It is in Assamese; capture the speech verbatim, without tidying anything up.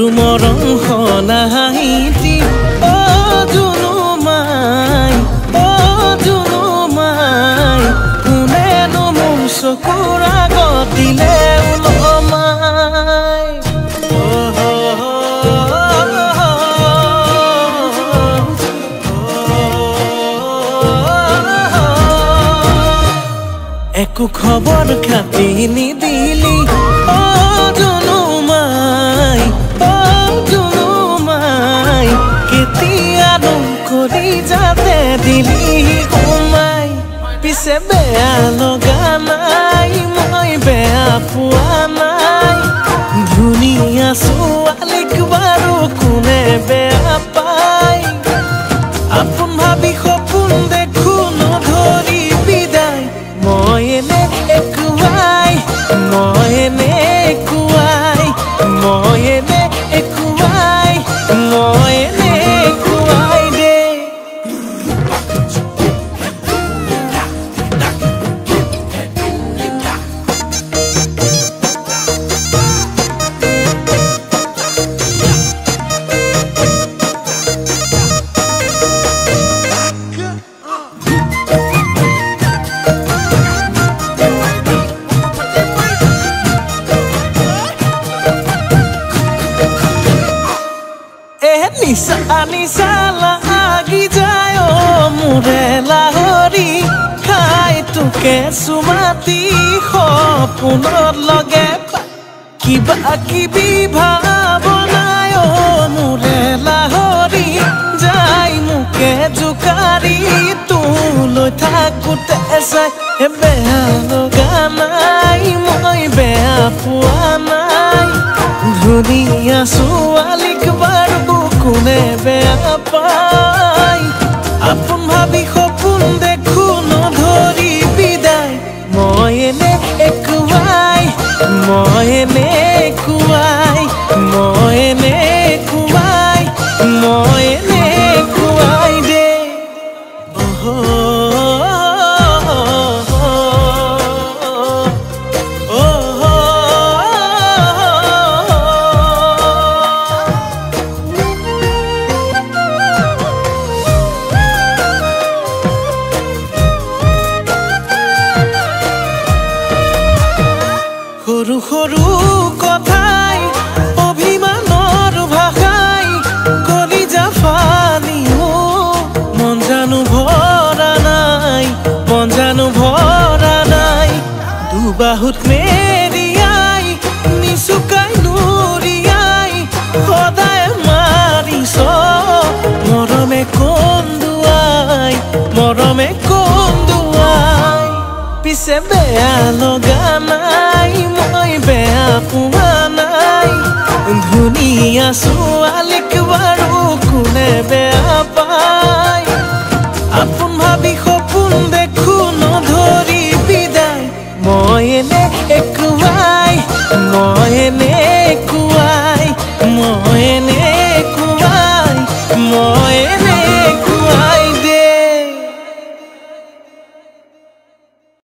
সৰু মৰম হনাহিতি অ জুনু মাই অ জুনু মাই কোনেনো মোৰ চকুৰ আগত দিলে উলমাই একো খবৰ খাতি নিদিলি অ জুনু মাই অ জুনু মাই কেতিয়ানো কৰি যাতে দিলি সোমাই পিছে বেয়া লগা নাই মই বেয়া পোৱা নাই ধুনীয়া ছোৱালীক বাৰু কোনে বেয়া পায় আপোন ভাবি সপোন দেখো নধৰি বিদায় মই এনে একুৱাই মই এনে একুৱাই মই এনে একুৱাই মই এনে একুৱাই দে নিশা নিশা লাগি যায় ও মোৰে লাহৰি খাই তোকে চুমাতি সপোনত লগে কিবা কিবি ভাৱনাই ও মোৰে লাহৰি যাই মোকে জোকাৰি তোলৈ থাকোতে চাই বেয়া লগা নাই মই বেয়া পোৱা নাই ধুনীয়া ছোৱালীক বাৰু কোনে বেয়া পায় আপোন ভাবি সপোন দেখো নধৰি বিদায় মই এনে একুৱাই মই এনে একুৱাই মই এনে একুৱাই মই এনে একুৱাই দে সৰু সৰু কথাই অভিমানৰ ভাষাই কলিজা ফালিও মন জানো ভৰা নাই মন জানো ভৰা নাই দুবাহুত মেৰিয়াই নিচুকাই নুৰিয়াই সদায় মাৰিছ মৰমে কন্দুৱাই মৰমে কন্দুৱাই পিছে বেয়া লগা নাই মই বেয়া পোৱা নাই ধুনীয়া ছোৱালীক বাৰু কোনে বেয়া পায়